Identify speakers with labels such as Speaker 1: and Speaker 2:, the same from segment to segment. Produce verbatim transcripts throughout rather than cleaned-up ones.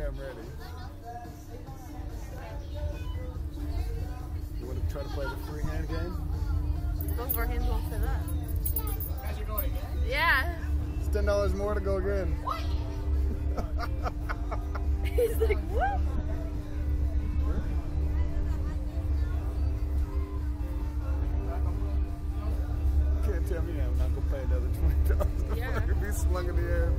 Speaker 1: I'm ready. You want to try to play the free hand game?
Speaker 2: Both of our hands won't fit up.
Speaker 3: Guys, you're going again?
Speaker 2: Yeah.
Speaker 1: It's ten dollars more to go again.
Speaker 2: He's like, what?
Speaker 1: You can't tell me I'm not gonna pay another twenty dollars.
Speaker 2: Yeah.
Speaker 1: I'm gonna be slung in the air.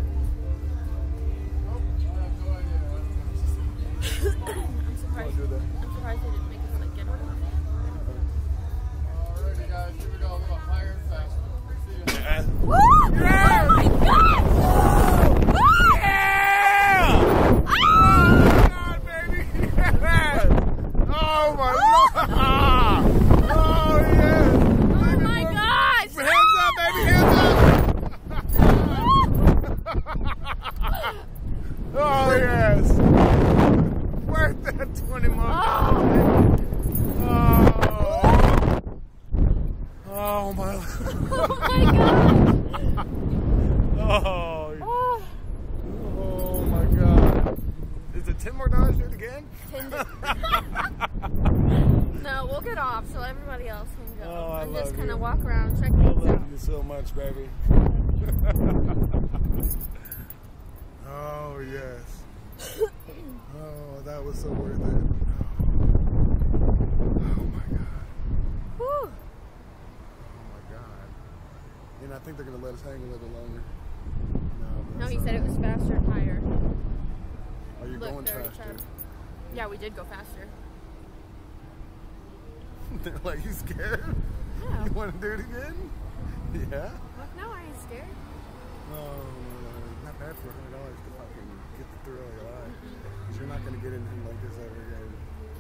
Speaker 2: I'm surprised.
Speaker 1: I'll do that.
Speaker 2: I'm surprised they didn't make us like get away.
Speaker 3: Alrighty, guys, here we go. A little higher and faster. See you.
Speaker 2: Woo! Oh my God!
Speaker 1: Oh God, baby! Yes! Oh my Lord! Oh yes!
Speaker 2: Oh my gosh!
Speaker 1: Hands up, baby! Hands up! Oh yes! Worth that twenty more. Oh. Oh my.
Speaker 2: Oh my God!
Speaker 1: Oh.
Speaker 2: Oh,
Speaker 1: Oh my God. Is it ten more dollars do it again?
Speaker 2: ten No, we'll get off so everybody else can go.
Speaker 1: Oh, I
Speaker 2: and
Speaker 1: love
Speaker 2: just kind
Speaker 1: you.
Speaker 2: of walk around, check
Speaker 1: I
Speaker 2: things
Speaker 1: love
Speaker 2: out.
Speaker 1: you so much, baby. Oh yes. Oh, that was so worth it. Oh my God.
Speaker 2: Whew.
Speaker 1: Oh my God. And I think they're gonna let us hang a little longer. No,
Speaker 2: No, he
Speaker 1: that's
Speaker 2: said it
Speaker 1: not-
Speaker 2: was faster and higher.
Speaker 1: Are you
Speaker 2: Look,
Speaker 1: going
Speaker 2: they're
Speaker 1: faster?
Speaker 2: trying- Yeah, we did go faster.
Speaker 1: They're like, you scared?
Speaker 2: Yeah.
Speaker 1: You want to do it again? Yeah.
Speaker 2: Look, no, I ain't scared.
Speaker 1: No, not bad for a hundred dollars to fucking get the thrill of your life. Because you're not gonna get anything like this ever again.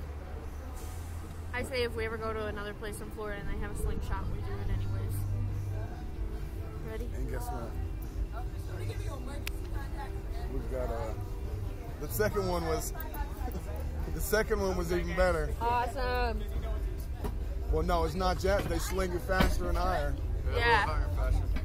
Speaker 2: I say if we ever go to another place in Florida and they have a slingshot, we do it anyways. Ready?
Speaker 1: And guess what? We've got uh the second one was the second one was even better.
Speaker 2: Awesome.
Speaker 1: Well, no, it's not jet. They sling it faster and higher.
Speaker 2: Yeah.
Speaker 3: Higher and faster.